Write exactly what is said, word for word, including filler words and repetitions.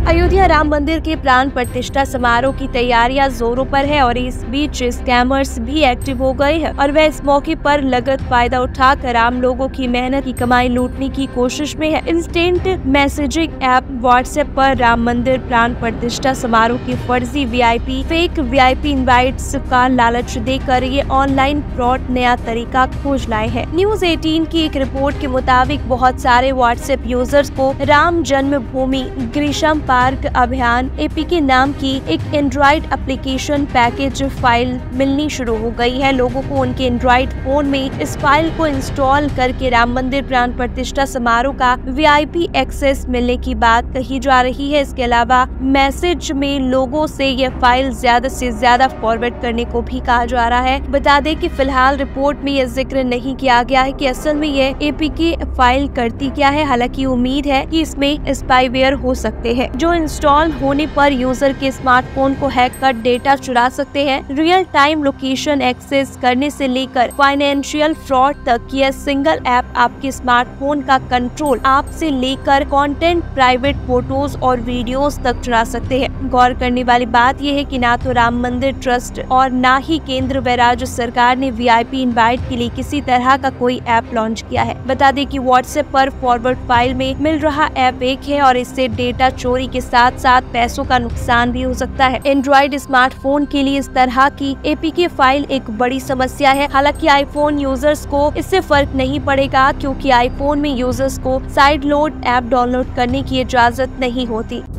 अयोध्या राम मंदिर के प्राण प्रतिष्ठा समारोह की तैयारियां जोरों पर है और इस बीच स्कैमर्स भी एक्टिव हो गए हैं और वह इस मौके पर लगत फायदा उठाकर आम लोगों की मेहनत की कमाई लूटने की कोशिश में है। इंस्टेंट मैसेजिंग ऐप व्हाट्सएप पर राम मंदिर प्राण प्रतिष्ठा समारोह की फर्जी वीआईपी फेक वीआईपी इनवाइट्स का लालच देकर ये ऑनलाइन फ्रॉड नया तरीका खोज लाए हैं। न्यूज अठारह की एक रिपोर्ट के मुताबिक बहुत सारे व्हाट्सएप यूजर्स को राम जन्मभूमि ग्रीशम पार्क अभियान एपीके नाम की एक एंड्रॉइड एप्लीकेशन पैकेज फाइल मिलनी शुरू हो गई है। लोगों को उनके एंड्रॉइड फोन में इस फाइल को इंस्टॉल करके राम मंदिर प्राण प्रतिष्ठा समारोह का वीआईपी एक्सेस मिलने की बात कही जा रही है। इसके अलावा मैसेज में लोगों से यह फाइल ज्यादा से ज्यादा फॉरवर्ड करने को भी कहा जा रहा है। बता दें कि फिलहाल रिपोर्ट में यह जिक्र नहीं किया गया है कि असल में यह एपीके फाइल करती क्या है। हालांकि उम्मीद है कि इसमें स्पाईवेयर हो सकते हैं जो इंस्टॉल होने पर यूजर के स्मार्टफोन को हैक कर डेटा चुरा सकते हैं। रियल टाइम लोकेशन एक्सेस करने से लेकर फाइनेंशियल फ्रॉड तक यह सिंगल ऐप आपके स्मार्टफोन का कंट्रोल आप से लेकर कंटेंट, प्राइवेट फोटोज और वीडियोस तक चुरा सकते हैं। गौर करने वाली बात यह है कि ना तो राम मंदिर ट्रस्ट और ना ही केंद्र व राज्य सरकार ने वीआईपी इनवाइट के लिए किसी तरह का कोई ऐप लॉन्च किया है। बता दें कि व्हाट्सएप पर फॉरवर्ड फाइल में मिल रहा ऐप एक है और इससे डेटा चोरी के साथ साथ पैसों का नुकसान भी हो सकता है। एंड्रॉइड स्मार्टफोन के लिए इस तरह की एपीके फाइल एक बड़ी समस्या है। हालांकि आईफोन यूजर्स को इससे फर्क नहीं पड़ेगा क्योंकि आईफोन में यूजर्स को साइड लोड ऐप डाउनलोड करने की इजाजत नहीं होती।